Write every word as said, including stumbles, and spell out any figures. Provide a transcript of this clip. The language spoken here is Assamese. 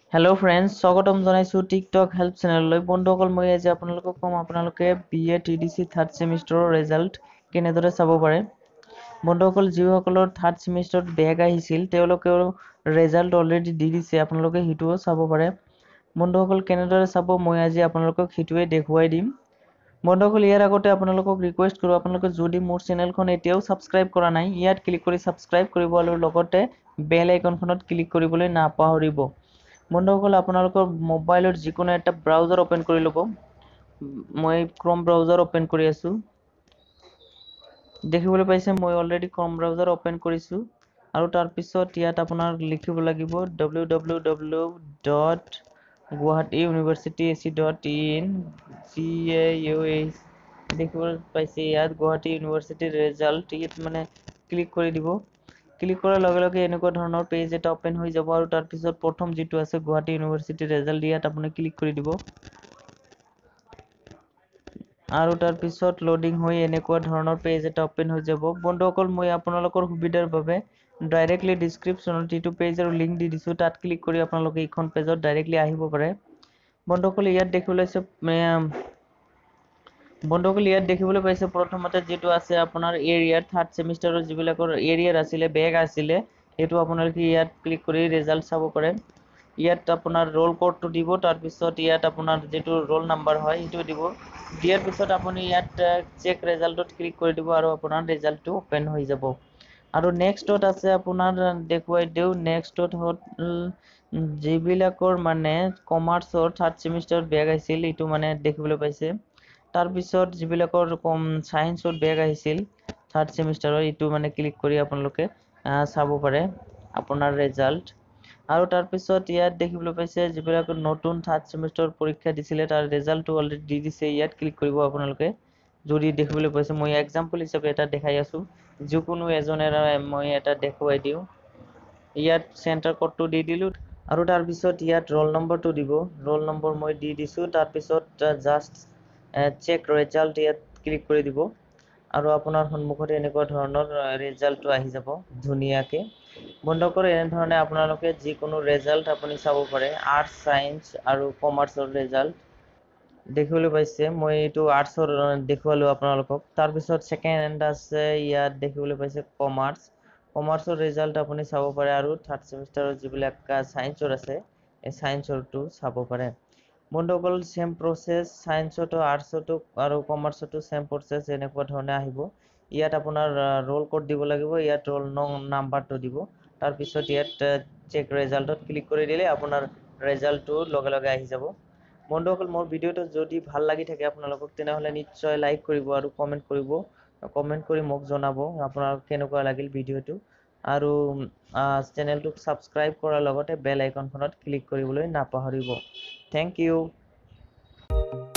Hello friends, স্বাগতম জনাইছো TikTok help channel লৈ বন্ধুসকল মই আজি আপোনালোকক কম আপোনালোকে B A T D C third semester result কেনেদৰে চাব পাৰে বন্ধুসকল যিসকলৰ third semester বেগ আহিছিল তেওঁলোকৰ ৰিজাল্ট অলৰেডি দি দিছে আপোনালোকে হিটোও চাব পাৰে বন্ধুসকল কেনেদৰে চাব মই আজি আপোনালোকক হিটোৱে দেখুৱাই দিম বন্ধুসকল ইয়াৰ আগতে আপোনালোকক ৰিকুৱেষ্ট কৰো আপোনালোকে যদি মোৰ চেনেলখন এতিয়াও সাবস্ক্ৰাইব কৰা নাই ইয়াত ক্লিক কৰি সাবস্ক্ৰাইব কৰিব আৰু লগতে বেল আইকনখনত ক্লিক কৰিবলৈ নাপাহৰিব বন্ধুসকল আপোনালোকৰ মোবাইলৰ যিকোনো এটা ব্ৰাউজাৰ ওপেন কৰি লব মই ক্ৰোম ব্ৰাউজাৰ ওপেন কৰি আছো দেখিবলৈ পাইছে মই অলৰেডি ক্ৰোম ব্ৰাউজাৰ ওপেন কৰিছো আৰু তাৰ পিছত ইয়াত আপোনাৰ লিখিব লাগিব w w w dot guwahati university a c dot in c a u h দেখিবলৈ পাইছে ইয়াত গুৱাহাটী ইউনিভাৰ্সিটিৰ ৰিজাল্ট ইয়াত মানে ক্লিক কৰি দিব ক্লিক কৰাৰ লগে লগে এনেকুৱা ধৰণৰ পেজ এটা ওপেন হৈ যাব আৰু তাৰ পিছত প্ৰথম যেটো আছে গুৱাহাটী ইউনিভাৰ্সিটিৰ ৰিজাল্ট ইয়াত আপুনি ক্লিক কৰি দিব আৰু তাৰ পিছত লোডিং হৈ এনেকুৱা ধৰণৰ পেজ এটা ওপেন হৈ যাব বন্ধুসকল মই আপোনালোকৰ সুবিধাৰ বাবে ডাইৰেক্টলি ডেসক্ৰিপচনত ইটো পেজৰ লিংক দি দিছো তাত ক্লিক কৰি আপোনালোকে এইখন পেজত ডাইৰেক্টলি আহিব পাৰে বন্ধুসকল ইয়াত দেখিবলৈ আছে বন্ধুসকল ইয়াত দেখিবলৈ পাইছে প্ৰথমতে যেটো আছে আপোনাৰ এৰিয়া থাৰ্ড সেমিষ্টাৰৰ যিবিলাকৰ এৰিয়াৰ আছিল বেগ আছিল এটো আপোনালোকে ইয়াত ক্লিক কৰি ৰিজাল্ট চাব পাৰে ইয়াত আপোনাৰ ৰোল কোডটো দিব তাৰ পিছত ইয়াত আপোনাৰ যেটো ৰোল নাম্বাৰ হয় এটো দিব দিয়াৰ পিছত আপুনি ইয়াত চেক ৰিজাল্টত ক্লিক কৰি দিব আৰু আপোনাৰ ৰিজাল্টটো ওপেন হৈ যাব আৰু নেক্সটত আছে আপোনাৰ দেখুৱাই দিও নেক্সটত হল যিবিলাকৰ মানে কমাৰ্চৰ থাৰ্ড সেমিষ্টাৰ বেগ আছিল এটো মানে দেখিবলৈ পাইছে তাৰ পিছত যিবিলাকৰ কম সায়েন্সৰ বেগ আহিছিল থাৰ্ড সেমিষ্টাৰৰ এটো মানে ক্লিক কৰি আপোনালোকে চাব পাৰে আপোনাৰ ৰিজাল্ট আৰু তাৰ পিছত ইয়াত দেখিবলৈ পাইছে যিবিলাকৰ নতুন থাৰ্ড সেমিষ্টাৰ পৰীক্ষা দিছিলে তাৰ ৰিজাল্টটো অলৰেডি দি দিছে ইয়াত ক্লিক কৰিব আপোনালোকে যদি দেখিবলৈ পাইছে মই एग्जांपल হিচাপে এটা দেখাই আছো যিকোনো এজনৰ মই এটা দেখুৱাই দিও ইয়াত সেন্টাৰ কোডটো দি দিলো আৰু তাৰ পিছত ইয়াত ৰোল নম্বৰটো দিব ৰোল নম্বৰ মই দি দিছো তাৰ পিছত জাস্ট চেক ৰিজাল্ট ইয়াত ক্লিক কৰি দিব আৰু আপোনাৰ সন্মুখত এনেকুৱা ধৰণৰ ৰিজাল্টটো আহি যাব ধুনিয়াকে বন্ধুসকল এনে ধৰণে আপোনালোকে যিকোনো ৰিজাল্ট আপুনি চাব পাৰে আৰ্টছ সায়েন্স আৰু কমাৰ্চৰ ৰিজাল্ট দেখিবলৈ পাইছে মই এটো আৰ্টছৰ দেখুৱালো আপোনালোকক তাৰ পিছত সেকেন্ড আছে ইয়াত দেখিবলৈ পাইছে কমাৰ্চ কমাৰ্চৰ ৰিজাল্ট আপুনি চাব পাৰে আৰু থাৰ্ড সেমিষ্টাৰৰ যিবিলাক সায়েন্সৰ আছে এই সায়েন্সৰটো চাব পাৰে বন্ধুসকল সেম প্ৰসেস সায়েন্সটো আৰ্টছটো আৰু কমাৰ্চটো সেম প্ৰসেস এনেকুৱা ধৰণে আহিব ইয়াত আপোনাৰ ৰোল কোড দিব লাগিব ইয়াত ৰোল নাম্বাৰটো দিব তাৰ পিছত ইয়াত চেক ৰিজাল্টত ক্লিক কৰি দিলে আপোনাৰ ৰিজাল্টটো লগে লগে আহি যাব বন্ধুসকল মোৰ ভিডিওটো যদি ভাল লাগি থাকে আপোনালোকক তেনেহলে নিশ্চয় লাইক কৰিব আৰু কমেন্ট কৰিব কমেন্ট কৰি মোক জনাব আপোনাৰ কেনেকুৱা লাগিল ভিডিওটো আৰু চেনেলটোক সাবস্ক্ৰাইব কৰাৰ লগতে বেল আইকনখনত ক্লিক কৰিবলৈ নাপাহৰিব থ্যাংক ইউ